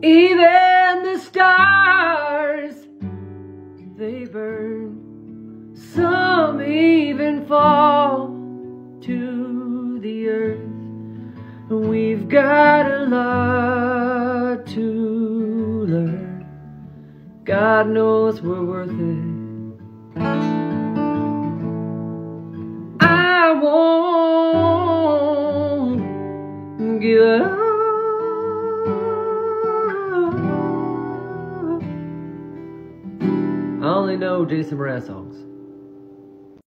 Even the stars, they burn. Some even fall to the earth. We've got a lot to learn. God knows we're worth it. I won't give up. I only know Jason Mraz songs.